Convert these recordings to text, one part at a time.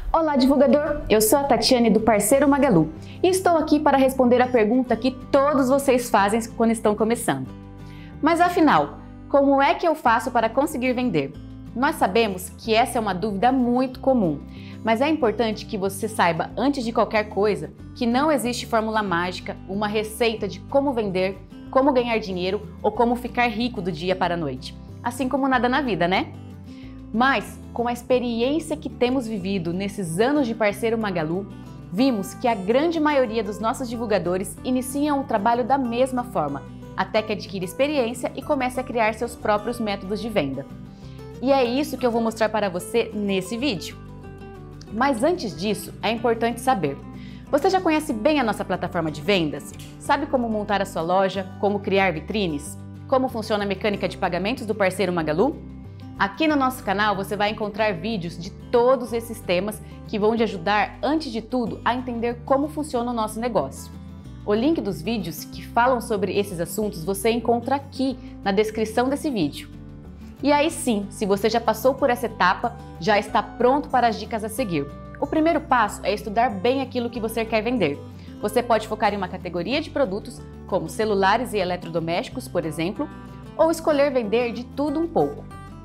Olá, divulgador! Eu sou a Tatiane do Parceiro Magalu e estou aqui para responder a pergunta que todos vocês fazem quando estão começando. Mas afinal, como é que eu faço para conseguir vender? Nós sabemos que essa é uma dúvida muito comum, mas é importante que você saiba, antes de qualquer coisa, que não existe fórmula mágica, uma receita de como vender, como ganhar dinheiro ou como ficar rico do dia para a noite. Assim como nada na vida, né? Mas, com a experiência que temos vivido nesses anos de Parceiro Magalu, vimos que a grande maioria dos nossos divulgadores iniciam o trabalho da mesma forma, até que adquire experiência e comece a criar seus próprios métodos de venda. E é isso que eu vou mostrar para você nesse vídeo. Mas antes disso, é importante saber: você já conhece bem a nossa plataforma de vendas? Sabe como montar a sua loja, como criar vitrines? Como funciona a mecânica de pagamentos do Parceiro Magalu? Aqui no nosso canal você vai encontrar vídeos de todos esses temas que vão te ajudar, antes de tudo, a entender como funciona o nosso negócio. O link dos vídeos que falam sobre esses assuntos você encontra aqui na descrição desse vídeo. E aí sim, se você já passou por essa etapa, já está pronto para as dicas a seguir. O primeiro passo é estudar bem aquilo que você quer vender. Você pode focar em uma categoria de produtos, como celulares e eletrodomésticos, por exemplo, ou escolher vender de tudo um pouco.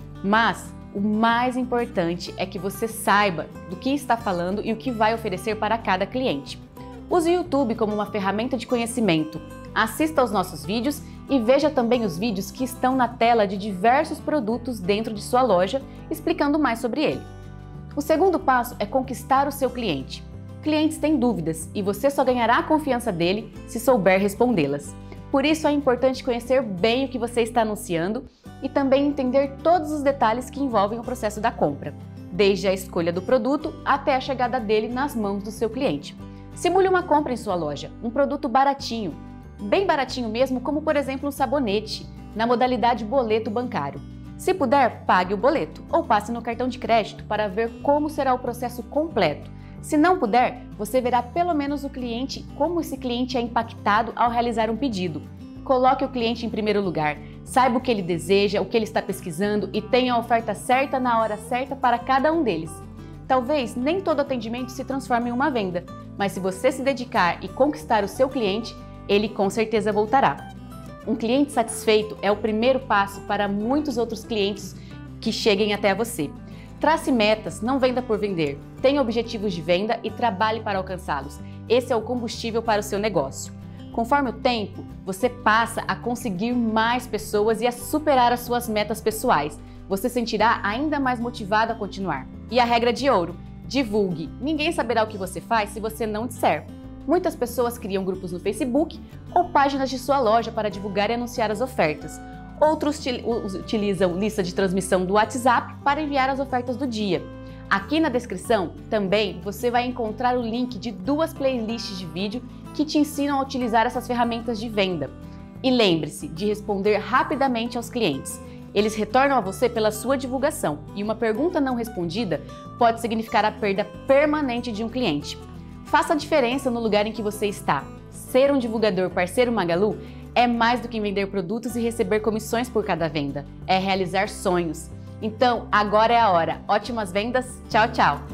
Mas o mais importante é que você saiba do que está falando e o que vai oferecer para cada cliente. Use o YouTube como uma ferramenta de conhecimento. Assista aos nossos vídeos e veja também os vídeos que estão na tela de diversos produtos dentro de sua loja, explicando mais sobre ele. O segundo passo é conquistar o seu cliente. Clientes têm dúvidas e você só ganhará a confiança dele se souber respondê-las. Por isso é importante conhecer bem o que você está anunciando e também entender todos os detalhes que envolvem o processo da compra, desde a escolha do produto até a chegada dele nas mãos do seu cliente. Simule uma compra em sua loja, um produto baratinho, bem baratinho mesmo, como por exemplo um sabonete, na modalidade boleto bancário. Se puder, pague o boleto ou passe no cartão de crédito para ver como será o processo completo. Se não puder, você verá pelo menos o cliente, como esse cliente é impactado ao realizar um pedido. Coloque o cliente em primeiro lugar, saiba o que ele deseja, o que ele está pesquisando e tenha a oferta certa na hora certa para cada um deles. Talvez nem todo atendimento se transforme em uma venda, mas se você se dedicar e conquistar o seu cliente, ele com certeza voltará. Um cliente satisfeito é o primeiro passo para muitos outros clientes que cheguem até você. Trace metas, não venda por vender. Tenha objetivos de venda e trabalhe para alcançá-los. Esse é o combustível para o seu negócio. Conforme o tempo, você passa a conseguir mais pessoas e a superar as suas metas pessoais. Você sentirá ainda mais motivado a continuar. E a regra de ouro: divulgue. Ninguém saberá o que você faz se você não disser. Muitas pessoas criam grupos no Facebook ou páginas de sua loja para divulgar e anunciar as ofertas. Outros utilizam lista de transmissão do WhatsApp para enviar as ofertas do dia. Aqui na descrição também você vai encontrar o link de 2 playlists de vídeo que te ensinam a utilizar essas ferramentas de venda. E lembre-se de responder rapidamente aos clientes. Eles retornam a você pela sua divulgação e uma pergunta não respondida pode significar a perda permanente de um cliente. Faça a diferença no lugar em que você está. Ser um divulgador Parceiro Magalu é mais do que vender produtos e receber comissões por cada venda. É realizar sonhos. Então, agora é a hora. Ótimas vendas. Tchau, tchau!